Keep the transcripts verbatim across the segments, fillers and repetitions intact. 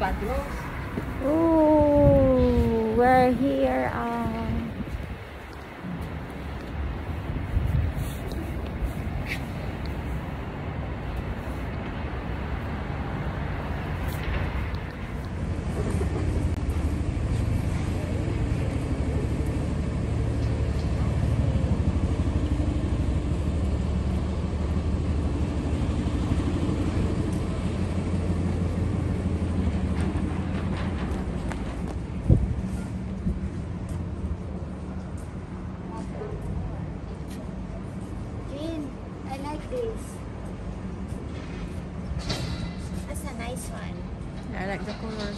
Ooh, we're here. Um, this. That's a nice one. I like the colors.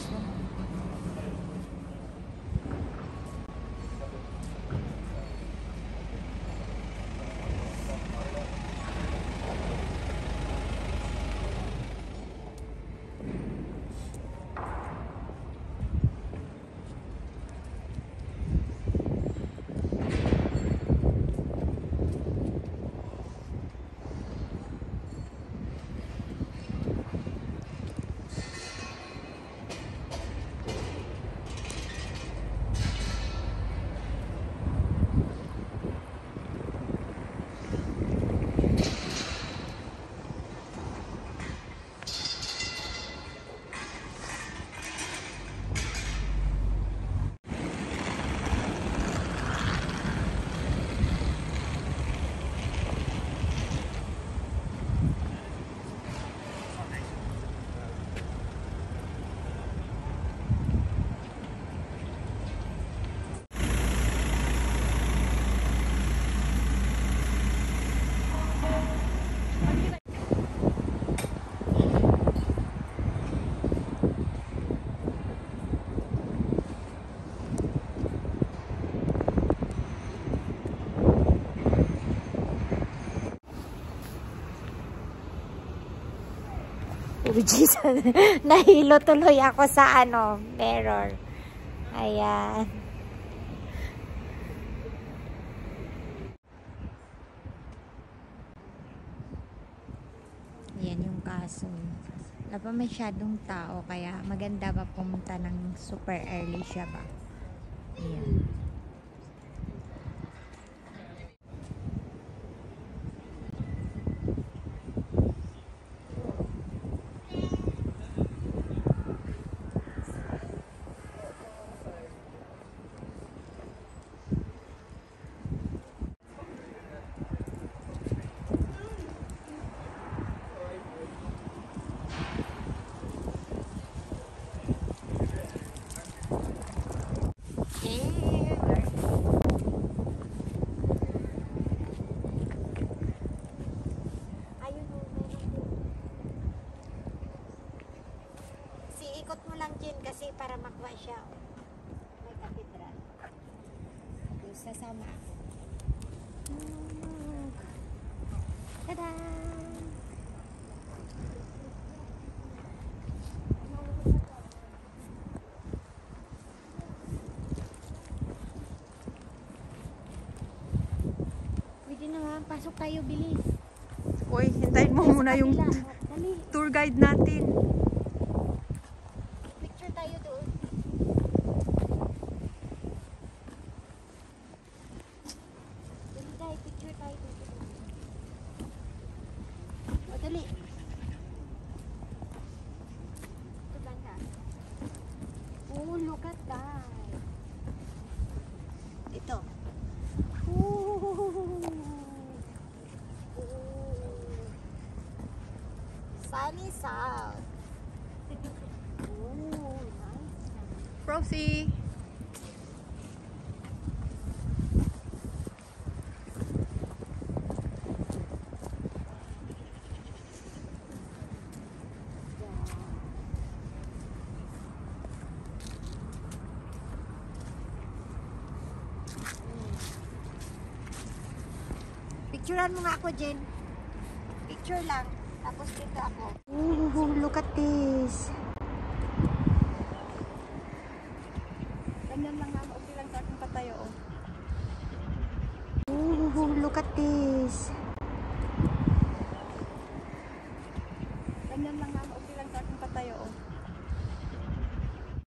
Jesus, nahilo tuloy ako sa ano, mirror. Ayan. Ayan yung kaso. Wala pa masyadong tao, kaya maganda pa pumunta ng super early siya ba. Ayan. Ikot mo lang dyan kasi para makuha siya. May katedral. Tapos sasama ako. Tada! Pwede naman, pasok tayo, bilis. Uy, hintayin mo muna yung tour guide natin. Tayo doon. Dali tayo, picture tayo doon. O, dali. Ito ganda. Oh, look at that. Ito. Ooh. Ooh. Sunny South. Rosie. Picturean mo nga ako, Jen. Picture lang. Tapos dito ako. Ooh, look at this. Ganyan lang nga. Okay lang sa aking patayo. Ooh, look at this.